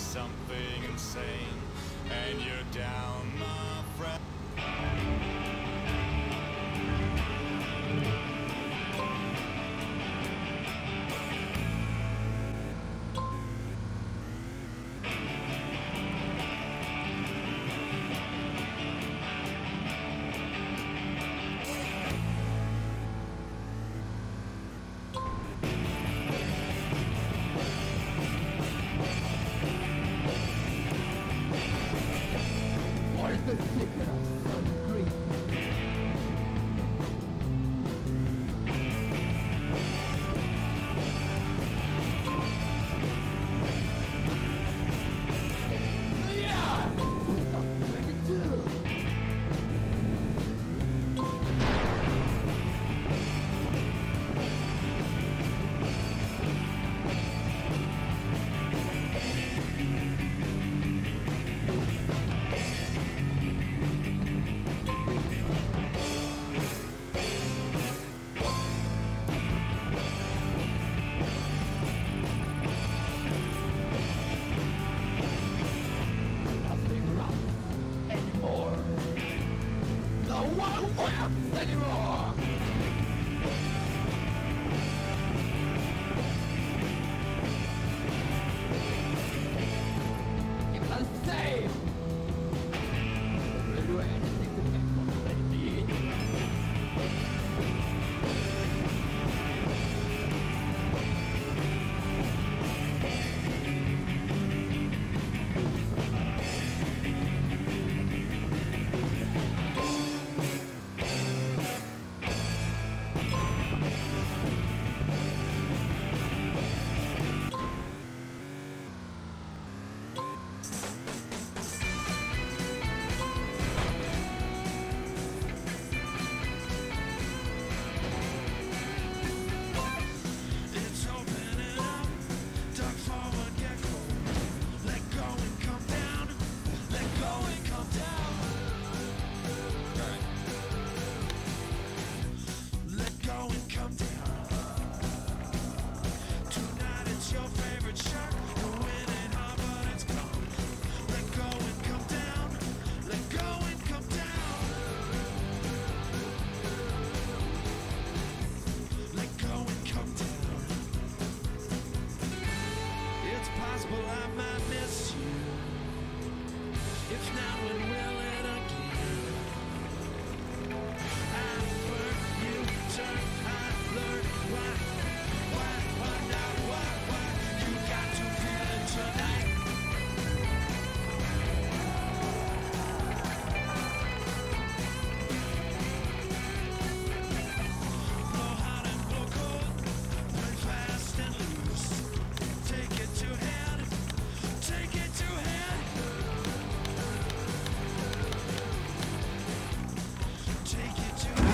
something insane, and you're down, my friend. What is the secret of sun green? Yeah! Make it too! Nothing rough anymore. No one whip anymore. Keep us safe. We'll do anything to get what they need. It's opening up, duck forward, get cold. Let go and come down, let go and come down. Let go and come down. Tonight it's your favorite shark. You're winning hard, but it's gone. Let go and come down, let go and come down. Let go and come down. It's possible I might miss you. If not, when will it again? I burn, you turn, I learn. Why not? Why? You got to feel it tonight. Blow hot and blow cold, play fast and loose. Take it to head, take it to head. Take it to